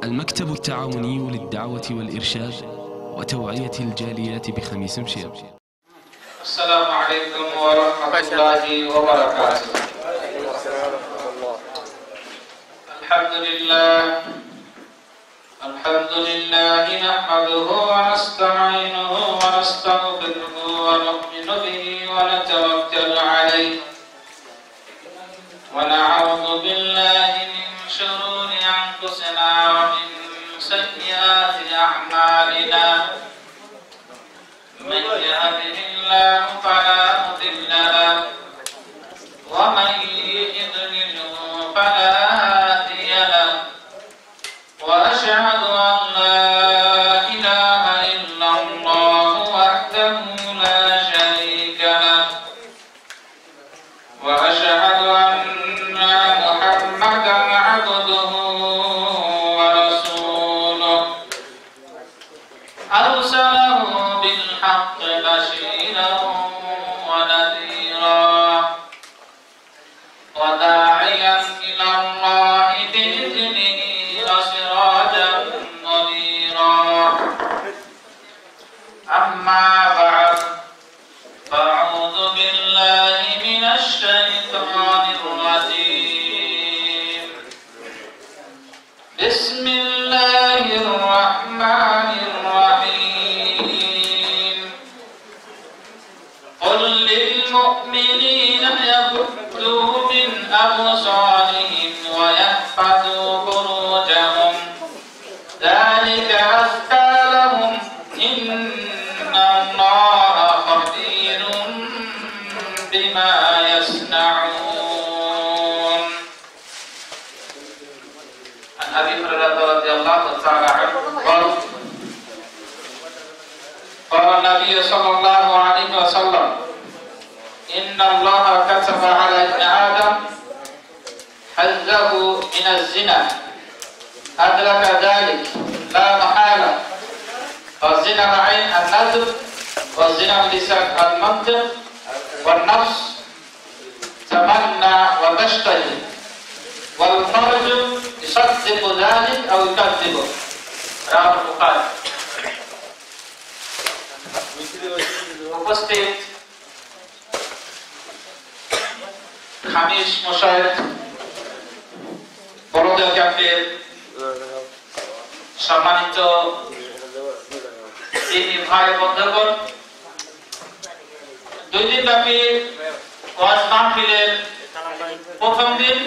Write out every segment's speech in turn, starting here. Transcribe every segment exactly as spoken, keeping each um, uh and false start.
المكتب التعاوني للدعوة والإرشاد وتوعية الجاليات بخميس مشيط. السلام عليكم ورحمة الله وبركاته. الحمد لله الحمد لله نحمده ونستعينه ونستغفره ونؤمن به ونتوكل عليه ونعوذ بالله من شرور أنفسنا ومن سيئات أعمالنا. من يهده الله فلا مضل له ومن يضلله فلا هادي له وأشهد أن لا إله إلا الله وحده لا شريك له وأشهد أن محمدا عبده ورسوله أرسله بالحق بشيرا ونذيرا وداعيا إلى الله بإذنه وسراجا منيرا. أما بعد فأعوذ بالله من الشيطان الرجيم. بسم الله الرحمن الرحيم. قل للمؤمنين يغضوا من أبصارهم ويحفظوا فروجهم ذلك أزكى لهم إن الله خبير بما يصنعون. عن أبي هريرة رضي الله تعالى عنه قال قال النبي صلى الله عليه وسلم إن الله كتب على ابن آدم حظه من الزنا أدرك ذلك لا محالة. والزنا العين النذر والزنا اللسان المنطق والنفس تمنى وتشتهي والفرج يصدق ذلك أو يكذبه. رواه البخاري. উপস্থিত খামিস মুশাহিদ বড়দের ক্যাম্পের সম্মানিত দিনী ভাই বন্ধুগণ, দুই দিন ব্যাপী ওয়াজ মাহফিলের প্রথম দিন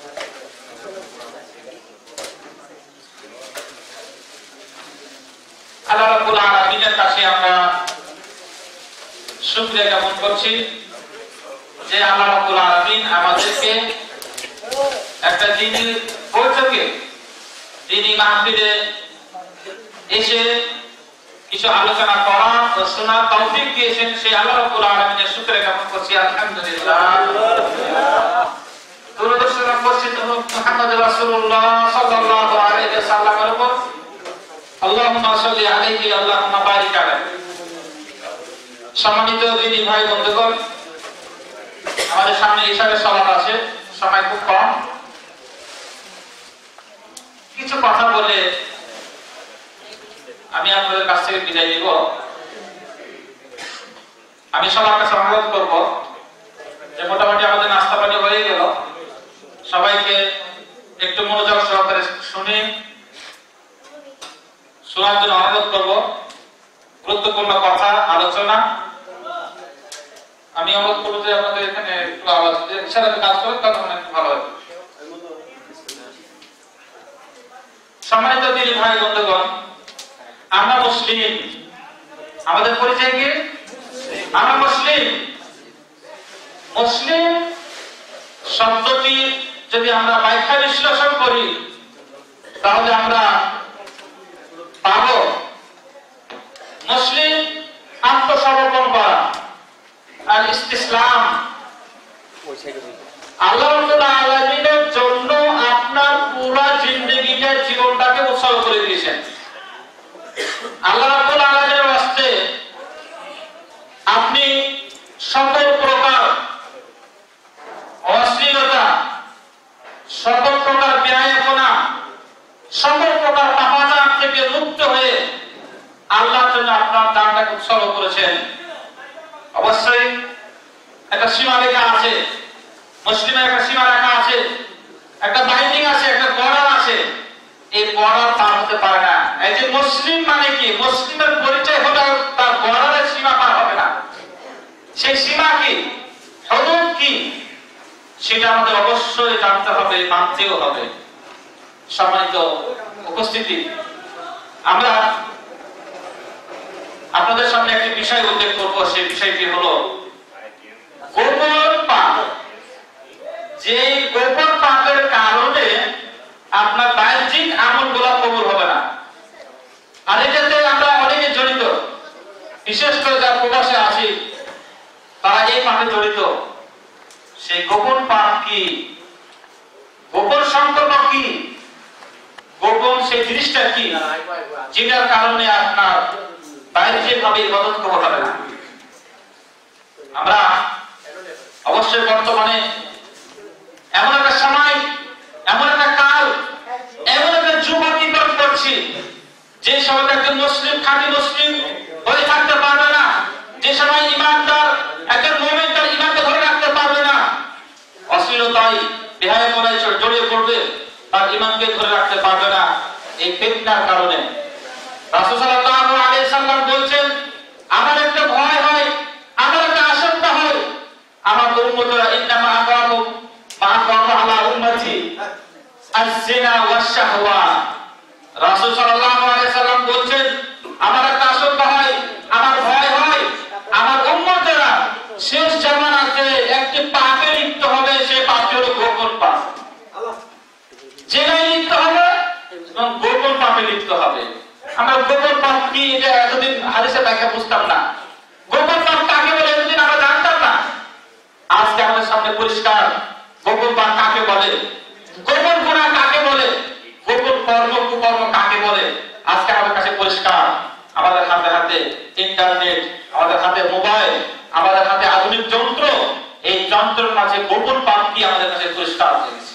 আল্লাহ রাব্বুল আলামিনের কাছে আমরা শুকরিয়া জ্ঞাপন করছি যে আল্লাহ রাব্বুল আলামিন আমাদেরকে একটা দিনী বৈঠকে দিনী মাহফিলে এসে কিছু আলোচনা করা ও শোনা তৌফিক দিয়েছেন। সেই আল্লাহ রাব্বুল আলামিনের শুকরিয়া জ্ঞাপন করছি আলহামদুলিল্লাহ। দুরূদ ও সালাম বর্ষিত হোক মুহাম্মদ রাসূলুল্লাহ সাল্লাল্লাহু আলাইহি ওয়াসাল্লামের উপর। আল্লাহুম্মা সাল্লি আলাইহি আল্লাহুম্মা বারিক আলাইহি। সম্মানিত দিনী ভাই বন্ধুগণ, আমাদের সামনে ইশারের সালাত আছে, সময় খুব কম। কিছু কথা বলে আমি আপনাদের কাছ থেকে বিদায় নিব। আমি সবার কাছে অনুরোধ করব যে মোটামুটি আমাদের নাস্তা পানি হয়ে গেল, সবাইকে একটু মনোযোগ সহকারে শুনে শোনার জন্য অনুরোধ করব। গুরুত্বপূর্ণ কথা আলোচনা আমি অনুরোধ করবো যে আপনাদের এখানে একটু আওয়াজ দিয়ে ইশারাতে কাজ করেন, তাহলে একটু ভালো হবে। সম্মানিত দিনী ভাই বন্ধুগণ, আমরা মুসলিম। আমাদের পরিচয় কি? আমরা মুসলিম। মুসলিম শব্দটি যদি আমরা ব্যাখ্যা বিশ্লেষণ করি তাহলে আমরা পাব মুসলিম আত্মসমর্পণ করা আর ইসলাম আল্লাহ রাব্বুল আলামিনের জন্য আপনার পুরো জিন্দেগিটা জীবনটাকে উৎসর্গ করে দিয়েছেন। আল্লাহ রাব্বুল আলামিনের ওয়াস্তে আপনি সকল প্রকার অশ্লীলতা, সকল প্রকার ব্যয়পনা, সকল প্রকার থেকে মুক্ত হয়ে আল্লাহর জন্য আপনার দানটাকে উৎসর্গ করেছেন। অবশ্যই একটা সীমা রেখা আছে, মুসলিমের একটা সীমা রেখা আছে, একটা বাইন্ডিং আছে, একটা বর্ডার আছে। এই বর্ডার পার হতে পারে না। এই যে মুসলিম মানে কি, মুসলিমের পরিচয় হলো তার বর্ডারের সীমা পার হবে না। সেই সীমা কি, হুদুদ কি, সেটা আমাদের অবশ্যই জানতে হবে, মানতেও হবে। সম্মানিত উপস্থিতি, আমরা আপনাদের সামনে একটি বিষয় উল্লেখ করব। সেই বিষয়টি হলো গোপন পাপ। যে গোপন পাপের কারণে আপনার বাহ্যিক আমলগুলো কবুল হবে না। আর এটাতে আমরা অনেকে জড়িত, বিশেষ করে যারা প্রবাসে আসি তারা এই পাপে জড়িত। সেই গোপন পাপ কি, গোপন সম্পর্ক কি, গোপন সেই জিনিসটা কি, যেটার কারণে আপনার বাহ্যিক ভাবে ইবাদত কবুল হবে না। আমরা অবশ্যই বর্তমানে এমন একটা সময়, এমন একটা কাল, এমন একটা যুগ অতিক্রম করছি যে সময় একজন মুসলিম খাঁটি মুসলিম হয়ে থাকতে পারবে না, যে সময় ইমানদার একজন মুমিন তার ইমানকে ধরে রাখতে পারবে না, অশ্লীলতায় বেহায়াপনায় জড়িয়ে পড়বে, তার ইমানকে ধরে রাখতে পারবে না। এই ফিতনার কারণে রাসূল সাল্লাল্লাহু আলাইহি সাল্লাম বলছেন, আমার একটা ভয় হয়, আমার একটা আশঙ্কা হয়, আমার উম্মতরা ইন্নামা আকাবু মা আকাবু আলা উম্মতি আয-যিনা ওয়াশ-শাহওয়া। রাসূল সাল্লাল্লাহু আলাইহি সাল্লাম বলছেন, আমার একটা আশঙ্কা হয়, আমার ভয় হয়, আমার উম্মতরা শেষ জামানাতে একটি পাপে লিপ্ত হবে। সেই পাপটি হলো গোপন পাপ। জেনায় লিপ্ত হবে এবং গোপন পাপে লিপ্ত হবে। আমরা গোপন পাপ কি এটা এতদিন হাদিসে ব্যাখ্যা বুঝতাম না। গোপন পাপ কাকে বলে এতদিন আমরা জানতাম না। আজকে আমাদের সামনে পরিষ্কার গোপন পাপ কাকে বলে, গোপন গুনাহ কাকে বলে, গোপন কর্ম কুকর্ম কাকে বলে, আজকে আমাদের কাছে পরিষ্কার। আমাদের হাতে হাতে ইন্টারনেট, আমাদের হাতে মোবাইল, আমাদের হাতে আধুনিক যন্ত্র। এই যন্ত্রের মাঝে গোপন পাপ কি আমাদের কাছে পরিষ্কার হয়ে গেছে।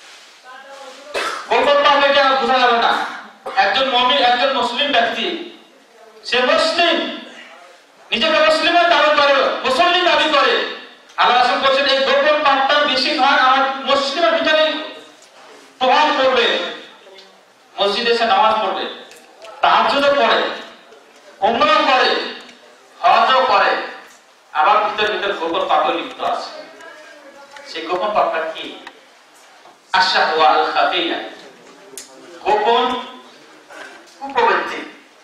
গোপন পাপ এটা বোঝা যাবে না। একজন মুমিন, একজন মুসলিম ব্যক্তি, সে মুসলিম, নিজেকে মুসলিমের দাবি করে, মুসল্লি দাবি করে। আল্লাহ রাসূল বলেছেন, এই গোপন পাপটা বেশি ভাগ আমার মুসলিমের ভিতরে প্রভাব পড়বে। মসজিদে এসে নামাজ পড়বে, তাহাজ্জুদও পড়ে, উমরাও করে, হজও করে, আবার ভিতর ভিতর গোপন পাপে লিপ্ত আছে। সেই গোপন পাপটা কি? আশ-শাহওয়া আল-খাফিয়া, গোপন কুপ্রবৃত্তি,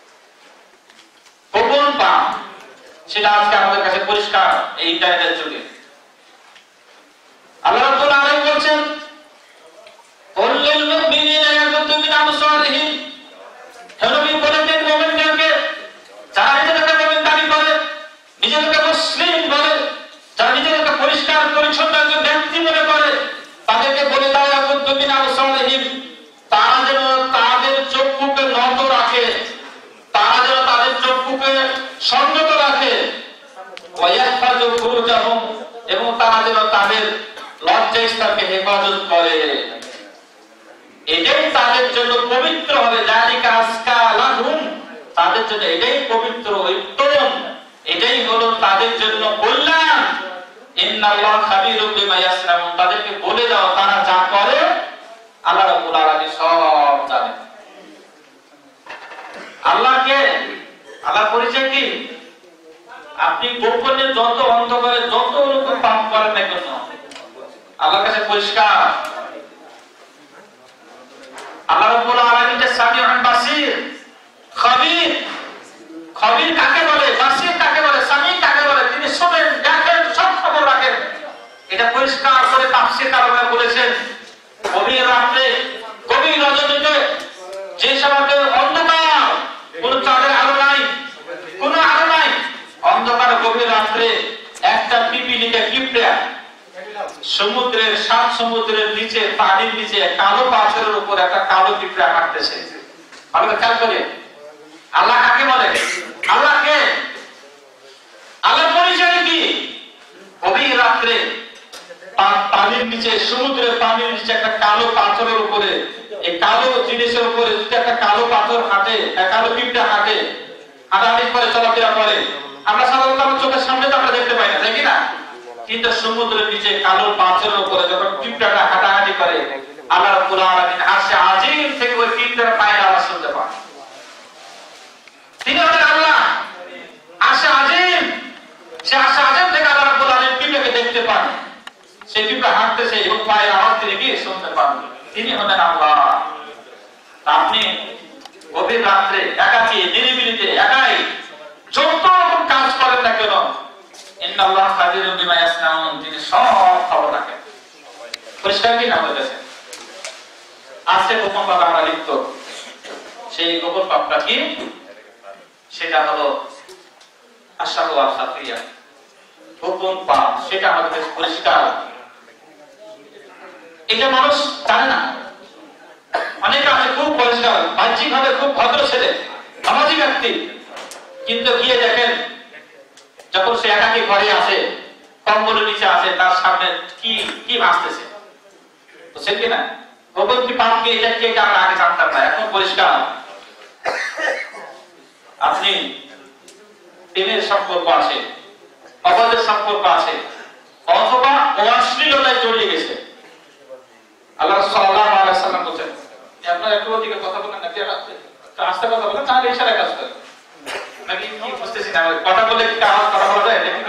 গোপন পাপ। সেটা আজকে আমাদের কাছে পরিষ্কার এই ইন্টারনেটের যুগে। আল্লাহ রাব্বুল আলামিন বলেন, কুল লিল মুমিনিনা ইয়াগুদ্দু মিন আবসারিহিম। হে নবী বলে দেন মুমিনদেরকে, যারা নিজেদেরকে মুমিন দাবি করে, নিজেদেরকে মুসলিম বলে, যারা নিজেদেরকে পরিষ্কার পরিচ্ছন্ন একজন ব্যক্তি মনে করে, তাদেরকে বলে দাও ইয়াগুদ্দু মিন আবসারিহিম, তারা যেন তাদের চক্ষুকে নত রাখে, তারা যেন তাদের চক্ষুকে সংযত রাখে, ওয়ায়াহফাযু ফুরুজাহুম, এবং তারা যেন তাদের লজ্জাস্থানকে হেফাজত করে। এটাই তাদের জন্য পবিত্র হবে। যালিকা আজকা লাহুম, তাদের জন্য এটাই পবিত্র, উত্তম, এটাই হলো তাদের জন্য কল্যাণ। ইন্নাল্লাহ খাবীরুম বিমা ইয়াসনাউন, তাদেরকে বলে দাও তারা যা করে আল্লাহ রাব্বুল আলামিন সব জানেন। আল্লাহকে, আল্লাহ পরিচয় কি? আপনি গোপনে যত অন্ধকারে যত রকম পাপ করেন না কেন, আল্লাহর কাছে পরিষ্কার। আল্লাহ রাব্বুল আলামিন যে সামিউন বাসীর, খাবীর। খাবীর কাকে বলে, বাসীর কাকে বলে, সামি কাকে বলে? তিনি শুনেন, দেখেন, সব খবর রাখেন। এটা পরিষ্কার করে তাফসীরকাররা বলেছেন। গভীর রাতে, গভীর রজনীতে, যে সময়তে অন্ধকার, কোন চাঁদের আলো নাই, কোন আলো নাই, অন্ধকার গভীর রাত্রে একটা পিপিলিকা কিপড়া সমুদ্রের, সাত সমুদ্রের নিচে, পানির নিচে কালো পাথরের উপর একটা কালো পিঁপড়া হাঁটতেছে। ভালো খেয়াল করে। আল্লাহ কাকে বলে? আল্লাহকে। আল্লাহ পরিচয় কি? গভীর রাত্রে পানির নিচে, সমুদ্রের পানির নিচে একটা কালো পাথরের উপরে, এই কালো জিনিসের উপরে জঙ্গলে যদি একটা কালো পাথর হাঁটে, কালো পিঁপড়া হাঁটে, হাঁটাহাঁটি করে চলাফেরা করে, আমরা সাধারণত আমার চোখের সামনে তো আমরা দেখতে পাই না, তাই কি না? কিন্তু সমুদ্রের নিচে কালো পাথরের উপরে যখন পিঁপড়াটা হাঁটাহাঁটি করে, আল্লাহ রাব্বুল আলামিন আরশে আজিম থেকে ওই পিঁপড়ার পায়ের আওয়াজ শুনতে পান। তিনি হলেন আল্লাহ, আরশে আজিম। সে আরশে আজিম থেকে আল্লাহ রাব্বুল আলামিন পিঁপড়াকে দেখতে পান, সেই পিঁপড়া হাঁটতেছে এবং পায়ের আওয়াজ তিনি কি শুনতে পান। তিনি হলেন আল্লাহ। আপনি গভীর রাত্রে একাকী নিরিবিলিতে একাই যত রকম কাজ করেন না কেন, ইন্নাল্লাহ কাদিরুম বিমা ইয়াসনাউন, তিনি সব খবর রাখেন। পরিষ্কার কি না বলেছে? আজকে গোপন পাপ আমরা লিপ্ত, সেই গোপন পাপটা কি? সেটা হলো আশাহু ওয়া সাফিয়া, গোপন পাপ। সেটা আমাদের কাছে পরিষ্কার, এটা মানুষ জানে না। অনেকে আছে খুব পরিষ্কার, বাহ্যিক ভাবে খুব ভদ্র ছেলে, সামাজিক ব্যক্তি, কিন্তু গিয়ে দেখেন যখন সে একাকী ঘরে আসে, কম্বলের নিচে আসে, তার সামনে কি কি ভাসতেছে, বুঝছেন কি না? গোপন কি পাপ কি, এটা কি আমরা আগে জানতাম না, এখন পরিষ্কার। আপনি প্রেমের সম্পর্ক আছে, অবৈধ সম্পর্ক আছে, অথবা অশ্লীলতায় জড়িয়ে গেছে। আল্লাহ রাসূল সাল্লাল্লাহু আলাইহি ওয়াসাল্লাম বলেন, আপনারা একটু ওদিকে কথা বলেন নাকি আস্তে কথা বলেন, তাহলে ইশারায় কাজ করে নাকি কি বুঝতেছি না, কথা বলে কি আওয়াজ কথা বলা যায় নাকি?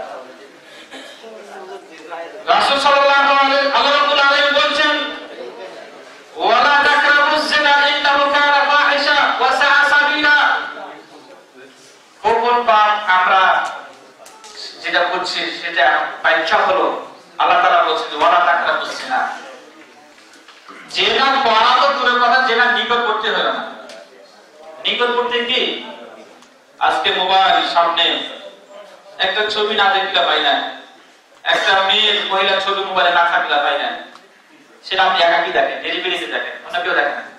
রাসূল সাল্লাল্লাহু আলাইহি আল্লাহ রাব্বুল আলামিন বলেন, ওয়ালা তাকরাবুজ জিনা ইন্নাহু কানা ফাহিশা ওয়া সাআ সাবিলা। গোপন পাপ আমরা যেটা করছি সেটা বাইচ্ছা হলো, আল্লাহ তাআলা বলেছেন ওয়ালা তাকরাবুজ জিনা। জেনা করা তো দূরের কথা, জেনা নিকট করতে হয় না। নিকট করতে কি? আজকে মোবাইল সামনে একটা ছবি না দেখলে পাই না, একটা মেয়ের মহিলার ছবি মোবাইলে না থাকলে পাই না, সেটা আপনি একাকী দেখেন, নিরিবিলিতে দেখেন, অন্য কেউ দেখেন না।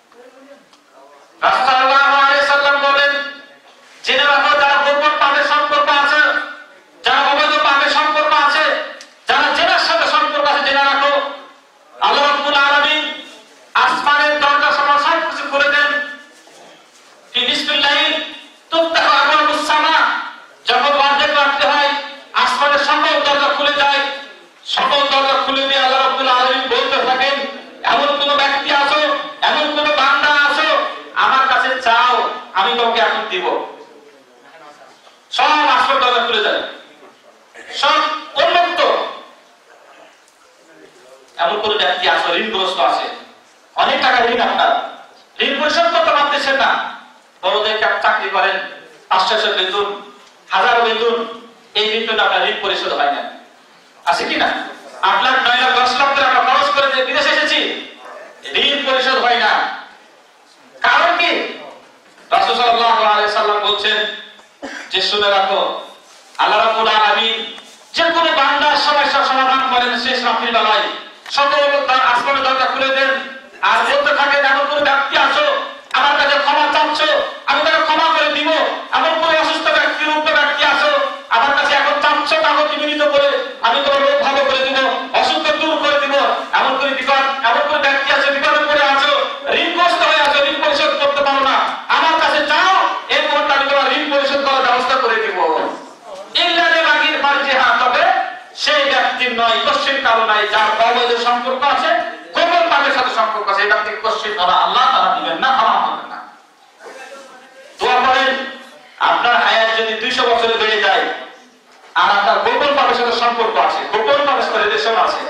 রাসূল সাল্লাল্লাহু আলাইহি ওয়াসাল্লাম বলেন, জেনা রাখো যারা গোপন পাপের সম্পর্ক আছে, যারা অবৈধ পাপের সম্পর্ক আছে, যারা জেনার সাথে সম্পর্ক আছে, জেনা রাখো। আল্লাহ রাব্বুল আলামিন আসমানের দরজা সব কিছু খুলে দেন। ফি বিসমিল্লাহি তুফতাহু আবওয়াবুস সামা, যখন অর্ধেক রাখতে হয় আসমানের সকল দরজা খুলে যায়। সকল দরজা খুলে দিয়ে আল্লাহ রাব্বুল আলামিন বলতে থাকেন, এমন কোন ব্যক্তি আছো, এমন কোন বান্দা আছো, আমার কাছে চাও, আমি তোমাকে এখন দিব। সব আসমানের দরজা খুলে যায়, সব উন্মুক্ত। এমন কোন ব্যক্তি আছে, ঋণগ্রস্ত আছে, অনেক টাকা ঋণ, আপনার ঋণ পরিশোধ করতে পারতেছেন না, বড়দের চাকরি করেন, পাঁচশো বেতন, হাজার বেতন, এই বেতন আপনার ঋণ পরিশোধ হয় না, আছে কি না? আট লাখ নয় লাখ দশ লাখ টাকা খরচ করে যে বিদেশে এসেছি, ঋণ পরিশোধ হয় না। কারণ কি? রাসূল সাল্লাল্লাহু আলাইহি সাল্লাম বলছেন যে শুনে রাখো, আল্লাহ রাব্বুল আলামিন যে কোনো বান্দার সমস্যার সমাধান করেন শেষ রাত্রির বেলায়। সকল আসমানের দরজা খুলে দেন আর বলতে থাকেন, এমন কোন ব্যক্তি আছো আমার কাছে ক্ষমা চাচ্ছ, আমি তাকে ক্ষমা করে দিব। এমন কোন অসুস্থ ব্যক্তি, রোগ ব্যক্তি আছো আমার কাছে এখন চাচ্ছ, তাকে নিবেদিত করে আমি তোমার রোগ ভালো করে দিব, অসুস্থ দূর করে দিব। এমন কোন বিপদ, এমন কোন ব্যক্তি আছে বিপদে পড়ে আছো, ঋণগ্রস্ত হয়ে আছো, ঋণ পরিশোধ করতে পারো না, আমার কাছে চাও, এই মুহূর্তে আমি তোমার ঋণ পরিশোধ করার ব্যবস্থা করে দিব। ইল্লাহি বাগির মারজিহা, তবে সেই ব্যক্তির নয়, কষ্টের কারণ নাই, যার অবৈধ সম্পর্ক আছে, গোপন পাপের সাথে সম্পর্ক আছে, এই ব্যক্তিকে কষ্টের ধরা আল্লাহ তাআলা দিবেন না, ক্ষমা করবেন না। দোয়া করেন আপনার হায়াত যদি দুইশো বছরে বেড়ে যায় আর আপনার গোপন পাপের সাথে সম্পর্ক আছে, গোপন পাপের সাথে রিলেশন আছে,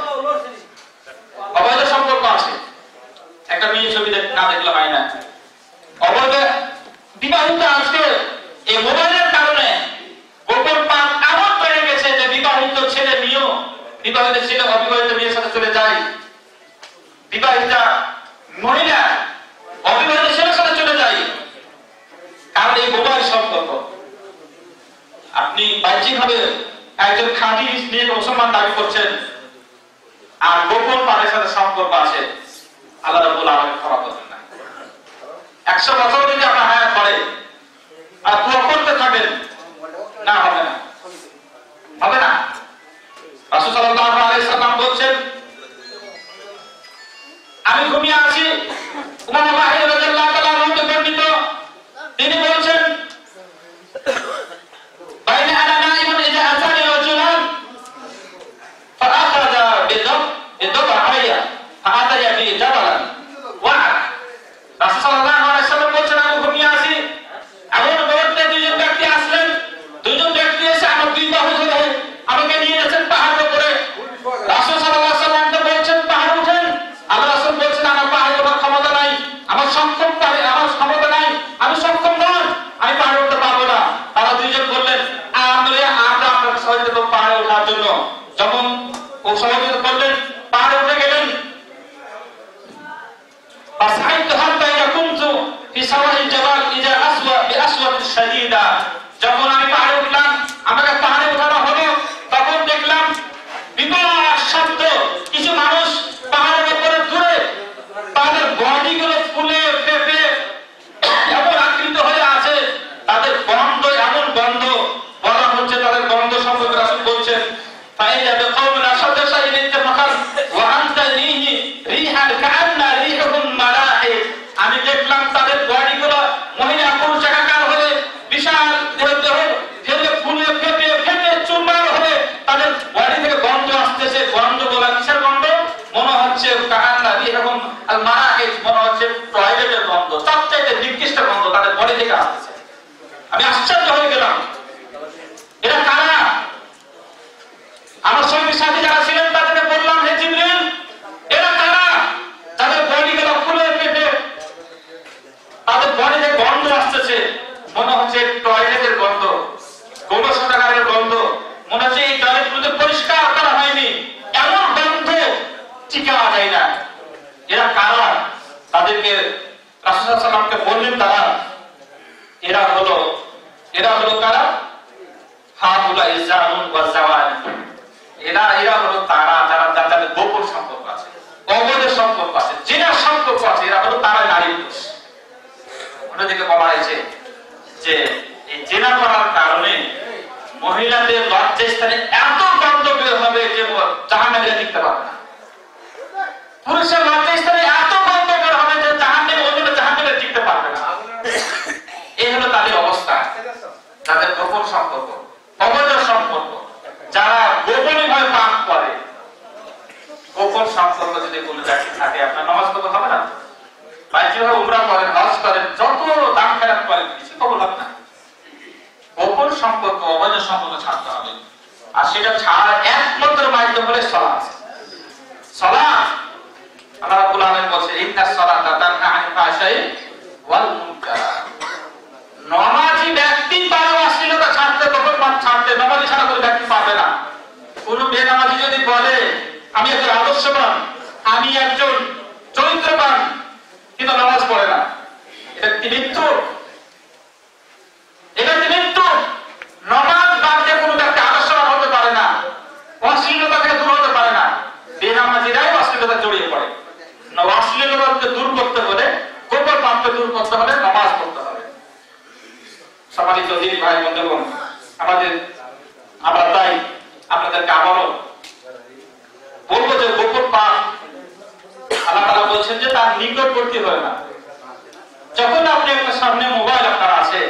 অবৈধ সম্পর্ক আছে, একটা মেয়ে ছবি না দেখলে হয় না, অবৈধ বিবাহিত আজকে এই মোবাইলের কারণে গোপন পাপ এমন বেড়ে গেছে যে বিবাহিত ছেলে মেয়েও বিবাহিত ছেলে অবিবাহিত মেয়ের সাথে চলে যায়, বিবাহিতা মহিলা অবিবাহিত ছেলের সাথে চলে যায়, কারণ এই মোবাইল সম্পর্ক। আপনি বাহ্যিকভাবে একজন খাঁটি নিয়ে মুসলমান দাবি করছেন আর গোপন পাপের সাথে সম্পর্ক আছে, আল্লাহ রাব্বুল আলামিন ক্ষমা করবেন না। একশো বছর যদি আপনার হায়াত করে আর দোয়া করতে থাকেন, না হবে না, হবে না। রাসূল সাল্লাল্লাহু আলাইহি সাল্লাম বলেন, আমি ঘুমিয়ে আছি, উমামা বাহিরে শাদীদা। যখন আমি পাহাড়ে উঠলাম, আমাকে পাহাড়ে ওঠানো হলো, তখন দেখলাম বিকট শব্দ। কিছু মানুষ পাহাড়ের উপরে দূরে তাদের বডি গুলো ফুলে ফেপে এমন আকৃত হয়ে আছে, তাদের গন্ধ এমন গন্ধ, বলা হচ্ছে তাদের গন্ধ সম্পর্কে রাসূল বলছেন ফাইদা বিকওমিন আশাদু শাইইন ইত্তিফাকান ওয়া আনতা রিহি রিহান কাআন্না রিহুম মালাহি। আমি দেখলাম তাদের বডি গুলো মহিলা পুরুষ একাকার হয়ে বিশাল দেহ দেহ ফেলে ফুলে ফেপে ফেপে চুরমার হয়ে তাদের বডি থেকে গন্ধ আসতেছে। গন্ধ বলা কিসের গন্ধ? মনে হচ্ছে কাআন্না রিহুম আল মালাহি, মনে হচ্ছে টয়লেটের গন্ধ, সবচেয়ে নিকৃষ্ট গন্ধ তাদের বডি থেকে আসতেছে। আমি আশ্চর্য হয়ে গেলাম, এরা কারা? আমার সঙ্গে সাথী যারা ছিলেন তাদেরকে বললাম, হে জিবরিল, এরা কারা? তাদের বডি গুলো ফুলে ফেপে তাদের বডি থেকে গন্ধ আসতেছে, মনে হচ্ছে টয়লেটের গন্ধ, গোবরসাগরের গন্ধ, মনে হচ্ছে এই টয়লেটগুলো পরিষ্কার করা হয়নি, এমন গন্ধ টিকাওয়া যায় না। এরা কারা? তাদেরকে রাসূল সাল্লাল্লাহু আলাইহি ওয়াসাল্লামকে বললেন তারা, এরা হলো এরা হলো কারা? হাউলা ইজানুন ওয়া জাওয়ান। এরা এরা হলো তারা যারা তাদের গোপন সম্পর্ক আছে, অবৈধ সম্পর্ক আছে, জিনার সম্পর্ক আছে। এরা হলো তারা নারী পুরুষ। অন্যদিকে বলা হয়েছে যে এই জিনা করার কারণে মহিলাদের লজ্জাস্থানে এত গন্ধ বের হবে যে জাহান্নামীরা টিকতে পারবে না। পুরুষের লজ্জাস্থানে এত গন্ধ বের হবে যে জাহান্নামী ওদের জাহান্নামীরা টিকতে পারবে না। এই হলো তাদের অবস্থা, তাদের গোপন সম্পর্ক, অবৈধ সম্পর্ক, যারা গোপনে ভাবে পাপ করে। গোপন সম্পর্ক যদি কোনো জাতি থাকে, আপনার নামাজ কবুল হবে না। বাইরে উমরা করেন, হজ করেন, যত দান খেরাত করেন, কিছু কবুল হবে না। গোপন সম্পর্ক, অবৈধ সম্পর্ক ছাড়তে হবে। আর সেটা ছাড়ার একমাত্র মাধ্যম হলো সালাত। সালাত আল্লাহ রাব্বুল আলামিন বলেন, ইন্নাস সালাতা তানহা আনিল ফাহশাই ওয়াল মুনকার। নামাজি ব্যক্তি পারে অশ্লীলতা ছাড়তে, গোপন পাপ ছাড়তে, নামাজি ছাড়া কোনো ব্যক্তি পারবে না। কোন বেনামাজি যদি বলে আমি একজন আদর্শবান, আমি একজন চরিত্রবান, কিন্তু নামাজ পড়ে না, এটা কি মৃত্যু? এটা কি মৃত্যু? নামাজ বাদ দিয়ে কোনো ব্যক্তি আদর্শবান হতে পারে না, অশ্লীলতা থেকে দূর হতে পারে না। বেনামাজিরাই অশ্লীলতা জড়িয়ে পড়ে। অশ্লীলতাকে দূর করতে হলে, গোপন পাপকে দূর করতে হলে নামাজ পড়তে হবে। সম্মানিত দিনী ভাই বন্ধুগণ, আমাদের আমরা তাই আপনাদেরকে আবারও বলবো যে গোপন পাপ আল্লাহ তাআলা বলছেন যে তার নিকটবর্তী হয় না। যখন আপনি একটা সামনে মোবাইল আপনার আছে,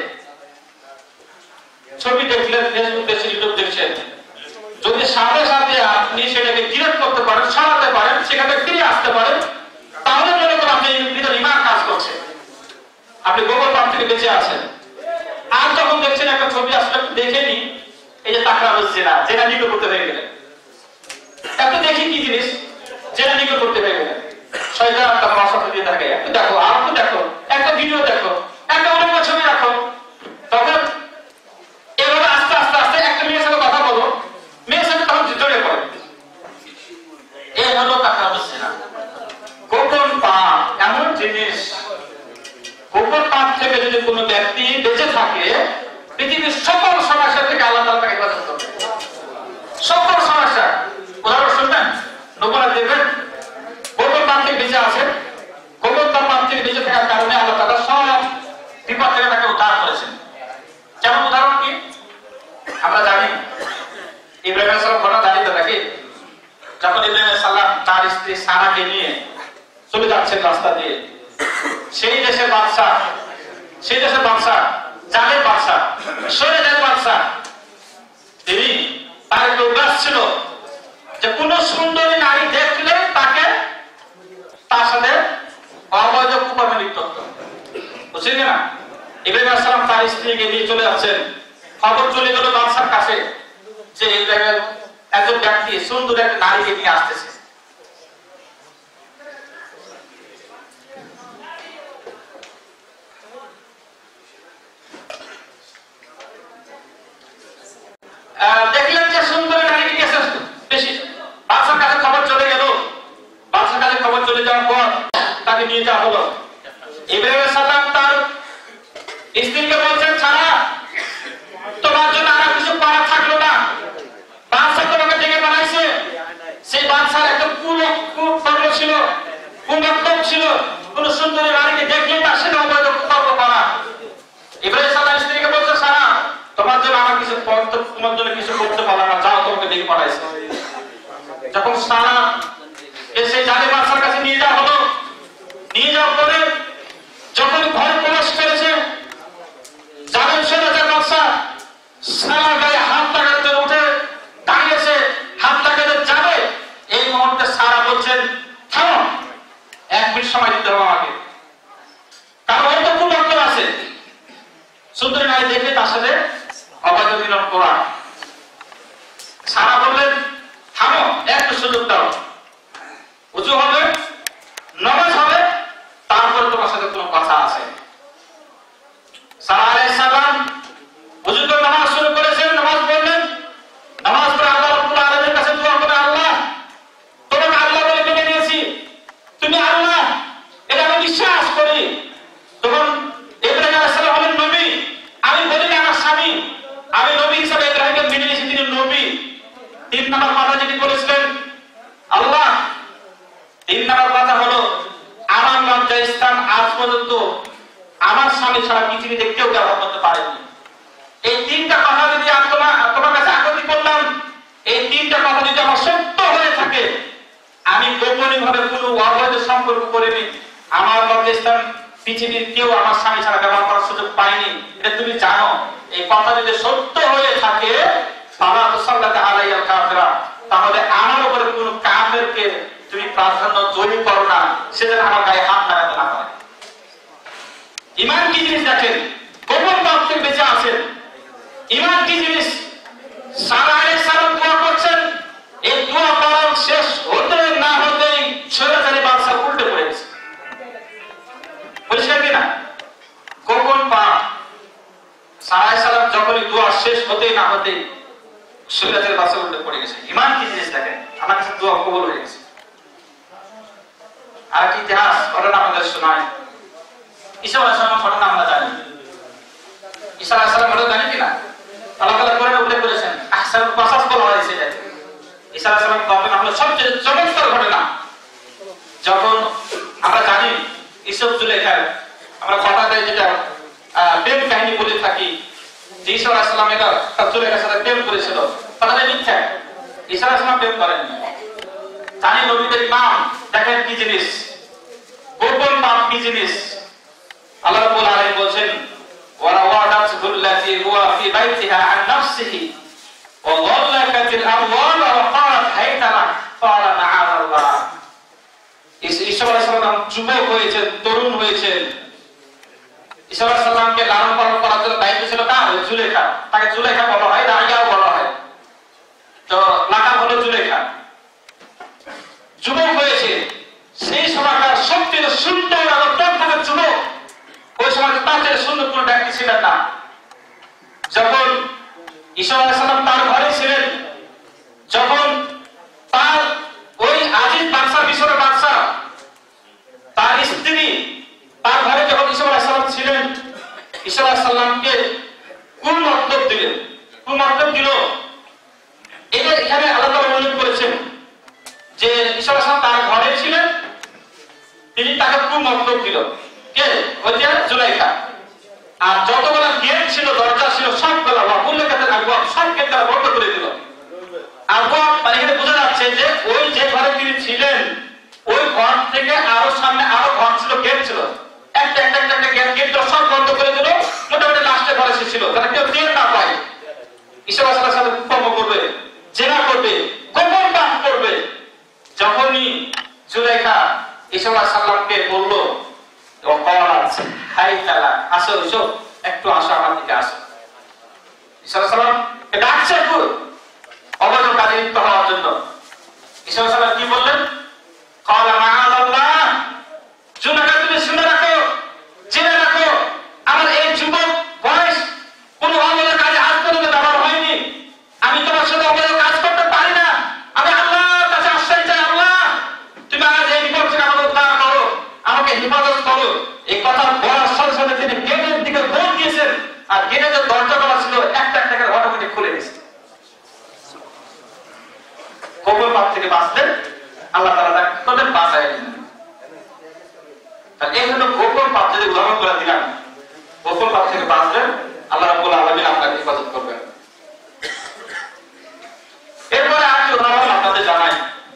ছবি দেখলেন, ফেসবুক দেখছেন, ইউটিউব দেখছেন, যদি সাথে সাথে আপনি সেটাকে ডিলিট করতে পারেন, সরাতে পারেন, সেখানে ফিরে আসতে পারেন, তাহলে মনে করেন আপনি ভিতরে ঈমান কাজ করছে, আপনি গোপন পাপ থেকে বেঁচে আছেন। আর যখন দেখছেন একটা ছবি আসলে দেখে নি, এই যে তাকরা হচ্ছে না, যেটা নিকট করতে হয়ে গেলেন, একটু দেখি কি জিনিস, যেটা নিকট করতে হয়ে গেলেন, শয়তান আপনার ভাষা দিয়ে থাকে, একটু দেখো, আর একটু দেখো, একটা ভিডিও দেখো, একটা অন্য ছবি রাখো, তখন এভাবে আস্তে আস্তে আস্তে একটা মেয়ের সাথে কথা বলো, মেয়ের সাথে তখন জড়িয়ে পড়ে। এই হলো তাকরা হচ্ছে না। গোপন পাপ এমন জিনিস, গোপন পাপ থেকে যদি কোনো ব্যক্তি বেঁচে থাকে, পৃথিবীর সকল সমস্যা থেকে আল্লাহ তাআলা তাকে হেফাজত করবে। সকল সমস্যা, উদাহরণ শুনবেন, নবুলা দেখবেন, গোপন পাপ থেকে বেঁচে আছে, গোপন পাপ থেকে বেঁচে থাকার কারণে আল্লাহ তাআলা সব বিপদ থেকে তাকে উদ্ধার করেছেন। যেমন উদাহরণ কি আমরা জানি, ইব্রাহিম আলাইহিস সালাম ঘটনা জানি তো নাকি? যখন ইব্রাহিম আলাইহিস সালাম তার স্ত্রী সারাকে নিয়ে চলে যাচ্ছেন রাস্তা দিয়ে, সেই দেশের বাদশা, সেই দেশের বাদশা জালেম বাদশা, শরীরের বাদশা, তিনি তার একটা অভ্যাস ছিল যে কোন সুন্দরী নারী দেখলে তাকে তার সাথে অবৈধ কুকর্মে লিপ্ত হতো। বুঝছেন না? ইব্রাহিম আলাইহিস সালাম তার স্ত্রীকে নিয়ে চলে যাচ্ছেন, খবর চলে গেল বাদশার কাছে যে ইব্রাহিম একজন ব্যক্তি সুন্দর একটা নারীকে নিয়ে আসতেছে। দেখলেন যে সুন্দরী নারীকে নিয়ে আসছে, বেশি বাদশার কাছে খবর চলে গেল। বাদশার কাছে খবর চলে যাওয়ার পর তাকে নিয়ে যাওয়া হলো। ইব্রাহিম আলাইহিস সালাম তার স্ত্রীকে বলছেন, ছাড়া যখন সারা এসে জালিম বাদশার কাছে নিয়ে যাওয়া হলো, নিয়ে যাওয়ার পরে যখন ঘরে প্রবেশ করেছে জালিম সেনাদের বাদশা সারা গায়ে হাত লাগাতে উঠে দাঁড়িয়েছে, হাত লাগাতে যাবে, এই মুহূর্তে সারা বলছেন থামো, এক মিনিট সময় দিতে হবে আমাকে, কারণ ওই তো খুব রক্ত আছে। সুন্দরী নারী দেখে তার সাথে অবৈধ মিলন করা। সারা বললেন থামো, একটু সুযোগ দাও, উঁচু হবে, নামাজ হবে, তারপরে তোমার সাথে কোনো কথা আছে। সারা আলাইহিস সালাম উযু করে নামাজ শুরু করেছেন, নামাজ পড়লেন, নামাজ পড়ে আল্লাহ রাব্বুল আলামিনের কাছে দোয়া করে, আল্লাহ তোমাকে আল্লাহ বলে মেনে নিয়েছি, তুমি আল্লাহ, এটা আমি বিশ্বাস করি। তখন ইব্রাহিম আলাইহিস সালাম হলেন নবী, আমি বলি না আমার স্বামী, আমি নবী হিসেবে ইব্রাহিমকে মেনে নিয়েছি, তিনি নবী। তিন নম্বর কথা যেটি বলেছিলেন আল্লাহ, তিন নম্বর কথা হলো আমার লজ্জা স্থান আজ পর্যন্ত আমার স্বামী ছাড়া পৃথিবীতে কেউ ব্যবহার করতে পারেনি। এই তিনটা কথা যদি তোমার তোমার কাছে আকতি করলাম, এই তিনটা কথা যদি আমার সত্য হয়ে থাকে, আমি গোপনীয় ভাবে কোনো অবৈধ সম্পর্ক করিনি, আমার লজ্জা স্থান পৃথিবীর কেউ আমার স্বামী ছাড়া ব্যবহার করার সুযোগ পায়নি, এটা তুমি জানো। এই কথা যদি সত্য হয়ে থাকে তাহলে আমার উপরে কোন কাফেরকে তুমি প্রাধান্য জয়ী করো না, সে যেন আমার গায়ে হাত লাগাতে না পারে। ঈমান কি জিনিস দেখেন, গোপন পাপ থেকে বেঁচে আছেন। ঈমান কি জিনিস, সারা আলাইহিস সালাম দোয়া করছেন, এই দোয়া করার শেষ হতে না হতেই স্বৈরাচারী বাদশা উল্টে পড়ে গেছে। পরিষ্কার কিনা? গোপন পাপ। সারা আলাইহিস সালাম যখনই দোয়া শেষ হতেই না হতেই স্বৈরাচারী বাদশা উল্টে পড়ে গেছে। ঈমান কি জিনিস দেখেন, আমার কাছে দোয়া কবুল হয়ে গেছে। আর কি ইতিহাস ঘটনা আমাদের শোনায়, ঈসা আলাইহিস সালাম ঘটনা আমরা জানি। ঈসা আলাইহিস সালাম ঘটনা জানি কিনা? আল্লাহ তাআলা কোরআনে উল্লেখ করেছেন, আহসানুল কাসাস বলা হয়েছে এটা। ঈসা আলাইহিস সালাম ঘটনা হলো সবচেয়ে চমৎকার ঘটনা। যখন আমরা জানি ইউসুফ জুলেখা, আমরা কথাতে যেটা প্রেম কাহিনী বলে থাকি, যে ঈসা আলাইহিস সালাম এটা তার জুলেখার সাথে প্রেম করেছিল, তাহলে মিথ্যা। ঈসা আলাইহিস সালাম প্রেম করেননি। জানি নবীদের ইমাম, দেখেন কি জিনিস, গোপন পাপ কি জিনিস। আল্লাহ রাব্বুল আলামিন বলেন وراودته التي هو في بيتها عن نفسه وغلقت الابواب وقالت هيت لك قال معاذ الله। ঈসা আলাইহিস সালাম যুবক হয়েছেন, তরুণ হয়েছেন। ঈসা আলাইহিস সালামকে লালন পালন করার জন্য দায়িত্ব ছিল কার? জুলেখা। তাকে জুলেখা বলা হয়, রাইয়াও বলা হয়, তো লাকাব হলো জুলেখা। যুবক হয়েছে, সেই সময়কার সবচেয়ে সুন্দর আর অত্যন্ত যুবক, ওই সময় তার চেয়ে সুন্দর কোন ব্যক্তি ছিলেন না। যখন ঈসা আলাইহিস সালাম তার ঘরে ছিলেন, যখন তার ওই আজিজ বাদশা, মিশরের বাদশা, তার স্ত্রী তার ঘরে যখন ঈসা আলাইহিস সালাম ছিলেন, ঈসা আলাইহিস সালামকে কুমতলব দিলেন। কুমতলব দিল, এটা এখানে আল্লাহ তাআলা উল্লেখ করেছেন যে ঈসা আলাইহিস সালাম তার ঘরে ছিলেন, তিনি তাকে কুমতলব দিল। কে? ওইটা জুলাইখা। আর যতগুলো গেট ছিল, দরজা ছিল, সবগুলো ওয়াকুল্লাকাতের আবওয়াব, সব গেট তারা বন্ধ করে দিল। আবওয়াব মানে এখানে বোঝা যাচ্ছে যে ওই যে ঘরে তিনি ছিলেন, ওই ঘর থেকে আরো সামনে আরো ঘর ছিল, গেট ছিল, একটা একটা একটা গেট, গেটটা সব বন্ধ করে দিল। মোটামুটি লাস্টে ঘরে সে ছিল, তারা কেউ টের না পায়। ঈসা আলাইহিস সালামের সাথে কর্ম করবে, জেনা করবে, গোপন পাপ করবে। যখনই জুলাইখা ঈসা আলাইহিস সালামকে বলল, ওয়াকালাত হাইতা লাক, আসো এসো, একটু আসো আমার দিকে আসো। ঈসা আলাইহিস সালাম কে ডাকছে একটু অবৈধ কাজে লিপ্ত হওয়ার জন্য। ঈসা আলাইহিস সালাম কি বললেন? ক্বালা মাআযাল্লাহ, জুলাইখা তুমি শুনে রাখো, জেনে রাখো, আমার এই যুবক বয়স কোনো অবৈধ কাজে হাত পর্যন্ত ব্যবহার হয়নি। আমি তোমার সাথে অবৈধ কাজ করতে পারি না। আমি আল্লাহর কাছে আশ্রয় চাই, আল্লাহ তুমি আজ এই বিপদ থেকে আমাকে উদ্ধার করো, আমাকে হেফাজত করো। এই কথা বলার সাথে সাথে তিনি গেটের দিকে দৌড় দিয়েছেন, আর গেটের যে দরজাগুলো ছিল একটা একটা করে অটোমেটিক খুলে গেছে। গোপন পাপ থেকে বাঁচলেন, আল্লাহ তাআলা তাকে কি করলেন? বাঁচায় দিলেন। তাহলে এই হলো গোপন পাপ, যদি উদাহরণ করে দিলাম, গোপন পাপ থেকে বাঁচলেন, আল্লাহ রাব্বুল আলামিন আপনাকে হেফাজত করবেন। এরপরে আরেকটি উদাহরণ আপনাদের জানাই।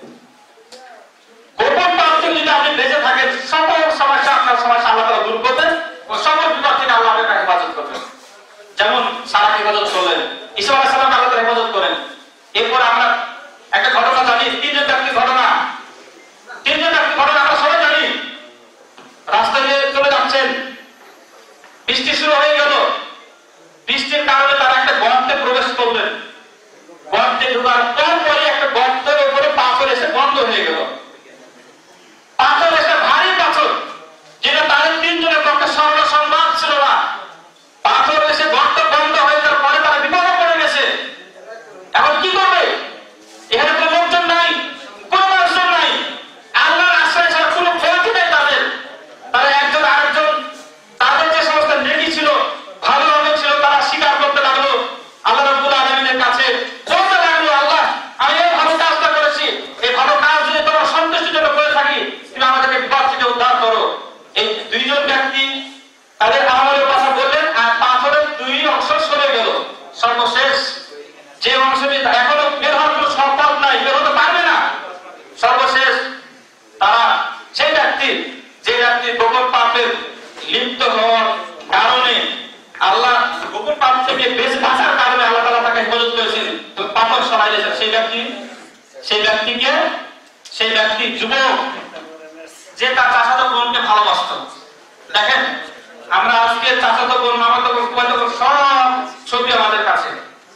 এরপর আমরা একটা ঘটনা জানি, তিনজন ব্যক্তির ঘটনা, তিনজন ব্যক্তির ঘটনা আমরা সবাই জানি। রাস্তায় দিয়ে চলে যাচ্ছেন, বৃষ্টি শুরু হয়ে গেল। বৃষ্টির কারণে তারা একটা গর্তে প্রবেশ করলেন। গর্তে ঢোকার পরে একটা গর্তের উপরে পাথর এসে বন্ধ হয়ে গেল। পাথর এসে ভারী পাথর, যেটা তাদের তিনজনের পক্ষে সর্ব সম্ভব ছিল না। পাথর এসে গর্ত বন্ধ হয়ে যাওয়ার পরে তারা বিপদে পড়ে গেছে। এখন কি করবে? এখানে কোনো লোকজন নাই, কোনো মানুষজন নাই, আল্লাহর আশ্রয় ছাড়া কোনো ক্ষতি নাই তাদের। তারা একজন আরেকজন তাদের যে সমস্ত নেকি ছিল, ভালো আমল ছিল, তারা স্বীকার করতে লাগলো আল্লাহ রাব্বুল আলামিনের কাছে, বলতে লাগলো, আল্লাহ আমি এই ভালো কাজটা করেছি, এই ভালো কাজ যদি তোমার সন্তুষ্টিজনক করে থাকি, তুমি আমাদেরকে বিপদ থেকে উদ্ধার করো। এই দুইজন ব্যক্তি তাদের আমলের কথা বললেন, আর পাথরের দুই অংশ সরে গেল। সর্বশেষ যে অংশটি এখনো বের হওয়ার কোনো সম্ভব নাই, বের হতে পারবে না, সর্বশেষ তারা সেই ব্যক্তি যে ব্যক্তি গোপন পাপের লিপ্ত হওয়ার কারণে আল্লাহ গোপন পাপ থেকে বেঁচে বাঁচার কারণে আল্লাহ তাআলা তাকে হেফাজত করেছেন, তো পাথর সরাই দিয়েছেন। সেই ব্যক্তি সেই ব্যক্তিকে সেই ব্যক্তি যুবক যে তার চাচাতো বোনকে ভালোবাসত। দেখেন, আমরা আজকে চাচাতো বোন, মামাতো বোন, ফুফাতো বোন সব ছবি আমাদের কাছে।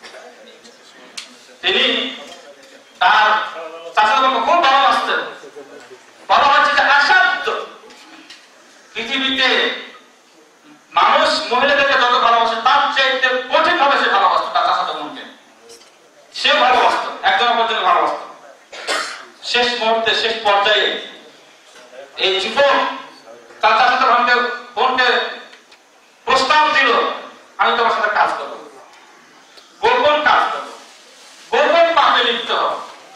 তিনি তার চাচাতো বোনকে খুব ভালোবাসতেন। বলা হচ্ছে যে আসাধ্য পৃথিবীতে মানুষ মহিলাদেরকে যত ভালোবাসে তার চাইতে কঠিন ভাবে সে ভালোবাসত তার চাচাতো বোনকে। সে ভালোবাসত, একজন অপরজনকে ভালোবাসত। শেষ মুহূর্তে, শেষ পর্যায়ে এই যুবক তার চাচাতো বোনকে বোনকে প্রস্তাব দিল, আমি তোমার সাথে কাজ করব, গোপন কাজ করব, গোপন পাপে লিপ্ত হব,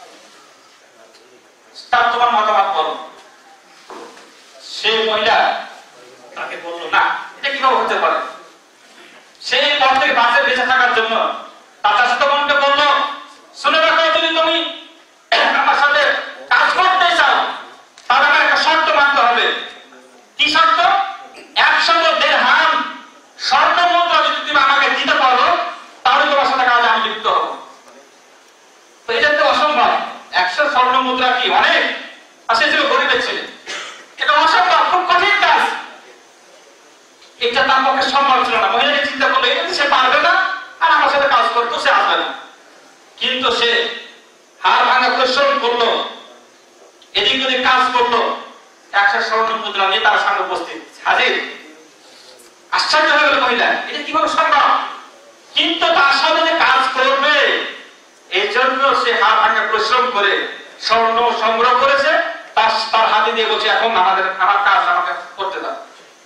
তার তোমার মতামত বলো। সেই মহিলা তাকে বললো, না, এটা কিভাবে হতে পারে। সেই পথ থেকে বাঁচে বেঁচে থাকার জন্য তার চাচাতো বোনকে বললো, শুনে রাখো, যদি তুমি আমার সাথে কাজ করতে চাও তাহলে আমার একটা শর্ত মানতে হবে। কি শর্ত? একশো দেড়হাম স্বর্ণ মুদ্রা যদি তুমি আমাকে দিতে পারো তাহলে তোমার সাথে কাজে আমি লিপ্ত হব। তো এটা তো অসম্ভব, একশো স্বর্ণ মুদ্রা কি অনেক, আর সে ছিল গরিবের ছেলে, এটা অসম্ভব, খুব কঠিন কাজ। এটা তার পক্ষে সম্ভব ছিল না। মহিলাকে চিন্তা করলো, এটা সে পারবে না, আর আমার সাথে কাজ করতে সে আসবে না। কিন্তু সে হার ভাঙা পরিশ্রম করলো, এদিক ওদিক কাজ করলো, একশো স্বর্ণ মুদ্রা নিয়ে তার সামনে উপস্থিত হাজির। আশ্চর্য হয়ে গেল মহিলা, এটা কিভাবে সম্ভব। কিন্তু তার সাথে যে কাজ করবে এই জন্য সে হার ভাঙা পরিশ্রম করে স্বর্ণ সংগ্রহ করেছে, তার তার হাতে দিয়ে বলছে, এখন আমাদের আমার কাজ আমাকে করতে দাও,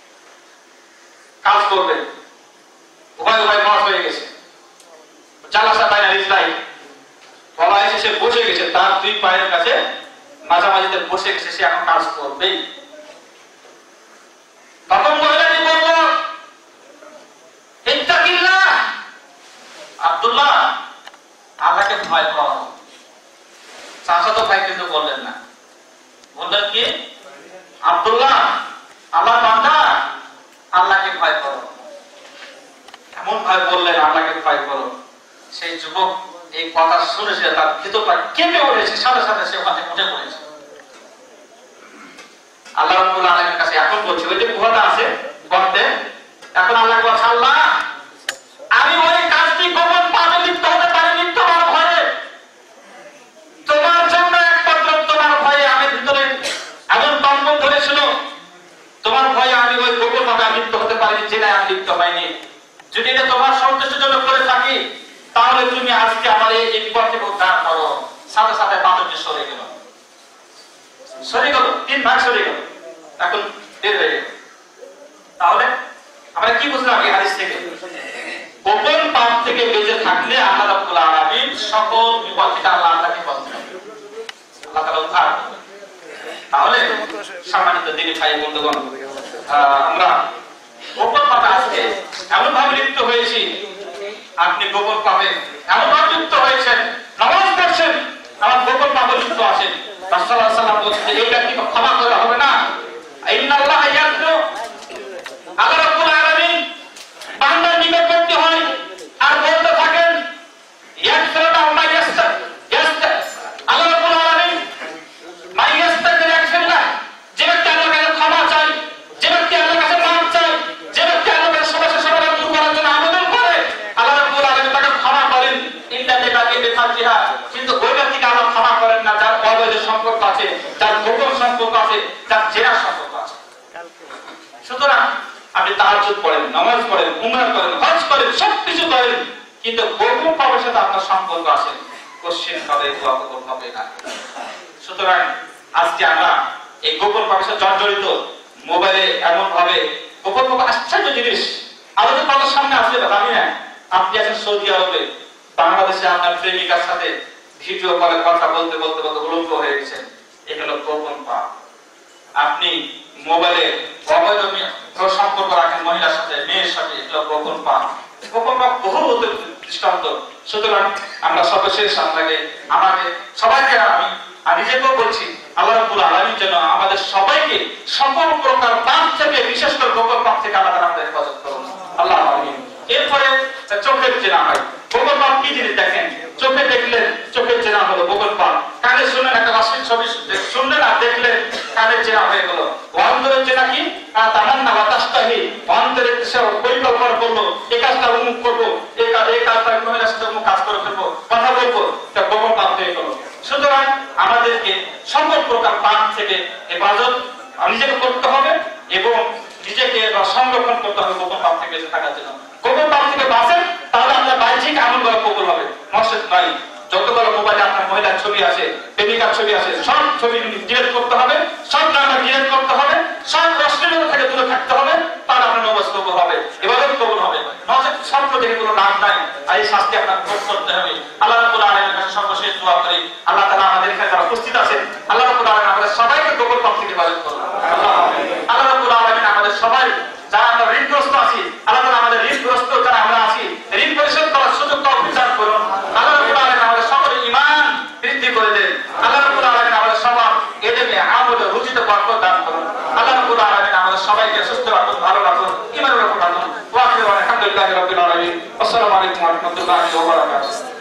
কাজ করবে। উভয় উভয় মত হয়ে গেছে, জালাসা বাইনা রিজলাই, বলা হয়েছে সে বসে গেছে, তার দুই পায়ের কাছে মাঝামাঝিতে বসে গেছে, সে এখন কাজ করবেই। তখন মহিলাটি বলল, ইত্তাকিল্লাহ, আব্দুল্লাহ, আল্লাহকে ভয় করো। চাচাতো ভাই কিন্তু বললেন না, বললেন কি, আব্দুল্লাহ, আল্লাহ বান্দা, আল্লাহকে ভয় করো। এমন ভাবে বললেন, আল্লাহকে ভয় করো। সেই যুবক এই কথা শুনেছে, তার ভিতরটা কেঁপে উঠেছে, সাথে সাথে সে ওখানে উঠে পড়েছে। আল্লাহ রাব্বুল আলামিনের কাছে এখন বলছে, ওই যে গুহাটা আছে গর্তে, এখন আল্লাহ বলছে, আল্লাহ আমি ওই কাজটি গোপন পাপে লিপ্ত হতে পারিনি তোমার ভয়ে, তোমার জন্য একমাত্র তোমার ভয়ে আমি ভিতরে এমন কম্পন ধরেছিল, তোমার ভয়ে আমি ওই গোপন ভাবে লিপ্ত হতে পারিনি, জেনে আমি লিপ্ত হয়নি। যদি এটা তোমার সন্তুষ্টিজনক করে থাকি তাহলে তুমি আজকে আমার এই বিপদ থেকে উদ্ধার করো। সাথে সাথে পাথরটি সরে গেল, সরে গেল, তিন ভাগ সরে গেল, এখন বের হয়ে গেল। তাহলে আমরা কি বুঝলাম এই হাদিস থেকে? গোপন পাপ থেকে বেঁচে থাকলে আল্লাহ রাব্বুল আলামিন সকল বিপদ থেকে আল্লাহ তাকে বাঁচাবেন, আল্লাহ তাআলা উদ্ধার করবেন। তাহলে সম্মানিত দিনী ভাই বন্ধুগণ, আমরা গোপন পাপে আজকে এমন ভাবে লিপ্ত হয়েছি, আপনি গোপন পাপে এমন ভাবে লিপ্ত হয়েছেন, নামাজ পড়ছেন, আমার গোপন পাপে লিপ্ত আছেন, রাসূলুল্লাহ সাল্লাল্লাহু আলাইহি ওয়াসাল্লাম বলছেন এই ব্যক্তিকে ক্ষমা করা হবে না। ইন্নাল্লাহ ইয়াগফিরু, আল্লাহ রাব্বুল আলামিন বান্দার নিকটবর্তী হয় আর বলতে থাকেন, ইয়াগফিরু মা ইয়াস্তার, এরকম কারোর সাথে আপনার সম্পর্ক আছে, কোশ্চেন হবে, দোয়া কবুল হবে না। সুতরাং আজকে আমরা এই গোপন ভাবের সাথে জর্জরিত, মোবাইলে এমন ভাবে গোপন ভাবে আশ্চর্য জিনিস আমাদের কথার সামনে আসলে জানি না। আপনি আছেন সৌদি আরবে, বাংলাদেশে আপনার প্রেমিকার সাথে ভিডিও কলে কথা বলতে বলতে বলতে উলঙ্গ হয়ে গেছেন, এগুলো গোপন পাপ। আপনি মোবাইলে অবৈধ সম্পর্ক রাখেন মহিলার সাথে, মেয়ের সাথে, এগুলো গোপন পাপ। গোপন পাপ বহু দৃষ্টান্ত। সুতরাং আমরা সর্বশেষ আপনাকে আমাকে সবাইকে আমি আমি নিজেকেও বলছি, আল্লাহ রাব্বুল আলামিন যেন আমাদের সবাইকে সকল প্রকার পাপ থেকে, বিশেষ করে গোপন পাপ থেকে আল্লাহ তাআলা আমাদের হেফাজত করুন, আল্লাহ আমিন। এরপরে চোখের জেনা হয়। গোপন পাপ কি জিনিস দেখেন, চোখে দেখলেন চোখের জেনা হলো গোপন পাপ, কানে শুনলেন একটা রাসূল ছবি শুনলেন আর দেখলেন কানের জেনা হয়ে গেল। অন্তরের জেনা কি, তামান্না ওয়া তাশতাহি, অন্তরে সে পরিকল্পনা করলো এই কাজটা অমুক করবো, এই কাজ এই কাজটা মহিলার সাথে অমুক কাজ করে ফেলবো, কথা বলবো, তা গোপন পাপ হয়ে গেল। সুতরাং আমাদেরকে সকল প্রকার পাপ থেকে হেফাজত নিজেকে করতে হবে এবং নিজেকে সংরক্ষণ করতে হবে গোপন পাপ থেকে বেঁচে থাকার জন্য। গোপন পাপ থেকে বাঁচেন, তাহলে আপনার বাহ্যিক আমলগুলো কবুল হবে। নষ্ট নয়, যতগুলো মোবাইলে আপনার মহিলার ছবি আছে, প্রেমিকার ছবি আছে, সব ছবি ডিলিট করতে হবে, সব নাম্বার ডিলিট করতে হবে, সব অশ্লীলতা থেকে দূরে থাকতে হবে, তাহলে আপনার নামাজ কবুল হবে, ইবাদত কবুল হবে। নচেত স্বপ্ন দেখে কোনো লাভ নাই, আর এই শাস্তি আপনার ভোগ করতে হবে। আল্লাহ রাব্বুল আলামিনের কাছে সর্বশেষ দোয়া করি, আল্লাহ তাআলা আমাদের এখানে যারা উপস্থিত আছেন, আল্লাহ রাব্বুল আলামিন আমাদের সবাইকে গোপন পাপ থেকে হেফাজত করুন। আল্লাহ রাব্বুল আলামিন আমাদের সবাই যারা আমরা ঋণগ্রস্ত আছি, আল্লাহ তাআলা আমাদের ঋণগ্রস্ত যারা আমরা আছি, ঋণ পরিশোধ করার সুযোগ তৌফিক দান করুন। আল্লাহ রাব্বুল আলামিন আমাদের সকলের ঈমান বৃদ্ধি করে দেন। আল্লাহ রাব্বুল আলামিন আমাদের সবার এলেমে আমলে রুচিতে বরকত দান করুন। আল্লাহ রাব্বুল আলামিন আমাদের সবাইকে সুস্থ রাখুন, ভালো রাখুন, ঈমানের উপর রাখুন। ওয়া আখিরু আলহামদুলিল্লাহি রাব্বিল আলামিন। আসসালামু আলাইকুম ওয়া রাহমাতুল্লাহি ওয়া বারাকাতুহু।